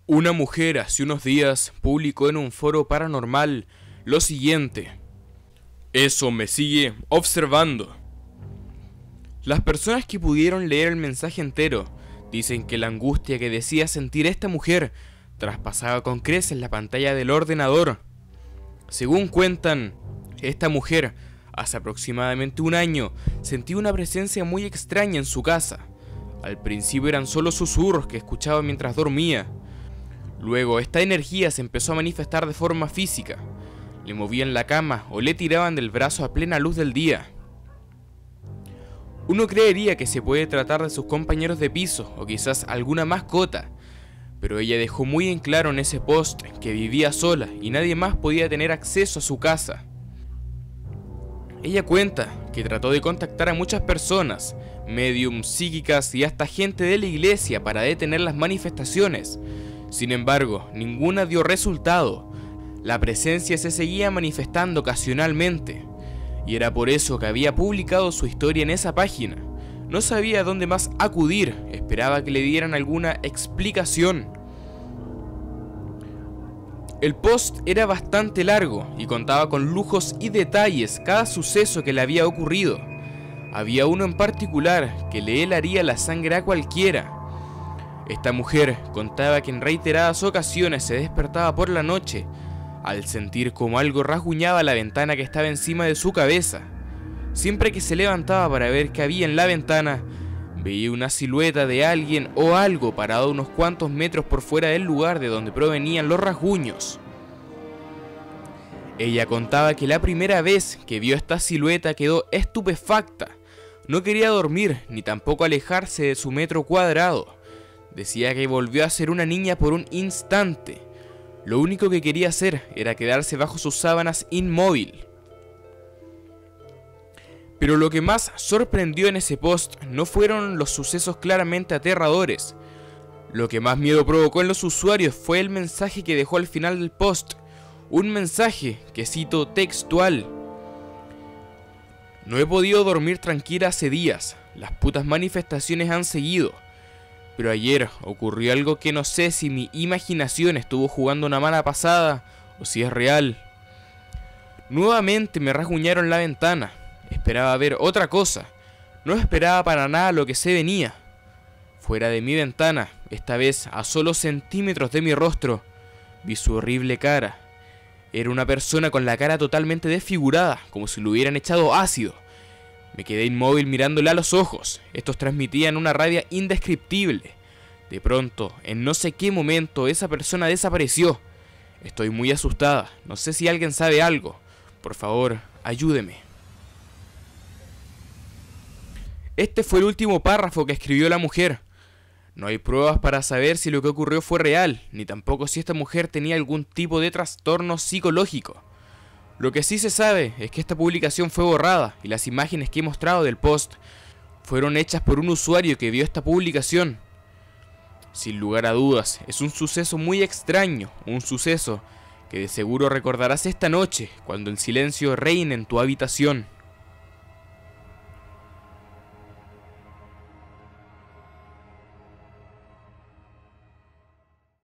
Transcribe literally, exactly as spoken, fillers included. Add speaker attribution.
Speaker 1: Una mujer hace unos días publicó en un foro paranormal lo siguiente: eso me sigue observando. Las personas que pudieron leer el mensaje entero dicen que la angustia que decía sentir esta mujer traspasaba con creces la pantalla del ordenador. Según cuentan, esta mujer hace aproximadamente un año sentía una presencia muy extraña en su casa. Al principio eran solo susurros que escuchaba mientras dormía. Luego esta energía se empezó a manifestar de forma física. Le movían la cama o le tiraban del brazo a plena luz del día. Uno creería que se puede tratar de sus compañeros de piso o quizás alguna mascota, pero ella dejó muy en claro en ese post que vivía sola y nadie más podía tener acceso a su casa. Ella cuenta que trató de contactar a muchas personas, mediums, psíquicas y hasta gente de la iglesia para detener las manifestaciones. Sin embargo, ninguna dio resultado. La presencia se seguía manifestando ocasionalmente, y era por eso que había publicado su historia en esa página. No sabía a dónde más acudir, esperaba que le dieran alguna explicación. El post era bastante largo y contaba con lujos y detalles cada suceso que le había ocurrido. Había uno en particular que le helaría la sangre a cualquiera. Esta mujer contaba que en reiteradas ocasiones se despertaba por la noche al sentir como algo rasguñaba la ventana que estaba encima de su cabeza. Siempre que se levantaba para ver qué había en la ventana, veía una silueta de alguien o algo parado unos cuantos metros por fuera del lugar de donde provenían los rasguños. Ella contaba que la primera vez que vio esta silueta quedó estupefacta. No quería dormir ni tampoco alejarse de su metro cuadrado. Decía que volvió a ser una niña por un instante. Lo único que quería hacer era quedarse bajo sus sábanas inmóvil. Pero lo que más sorprendió en ese post no fueron los sucesos claramente aterradores. Lo que más miedo provocó en los usuarios fue el mensaje que dejó al final del post. Un mensaje que cito textual: no he podido dormir tranquila hace días. Las putas manifestaciones han seguido. Pero ayer ocurrió algo que no sé si mi imaginación estuvo jugando una mala pasada o si es real. Nuevamente me rasguñaron la ventana. Esperaba ver otra cosa. No esperaba para nada lo que se venía. Fuera de mi ventana, esta vez a solo centímetros de mi rostro, vi su horrible cara. Era una persona con la cara totalmente desfigurada, como si le hubieran echado ácido. Me quedé inmóvil mirándole a los ojos. Estos transmitían una rabia indescriptible. De pronto, en no sé qué momento, esa persona desapareció. Estoy muy asustada. No sé si alguien sabe algo. Por favor, ayúdeme. Este fue el último párrafo que escribió la mujer. No hay pruebas para saber si lo que ocurrió fue real, ni tampoco si esta mujer tenía algún tipo de trastorno psicológico. Lo que sí se sabe es que esta publicación fue borrada y las imágenes que he mostrado del post fueron hechas por un usuario que vio esta publicación. Sin lugar a dudas, es un suceso muy extraño, un suceso que de seguro recordarás esta noche cuando el silencio reine en tu habitación.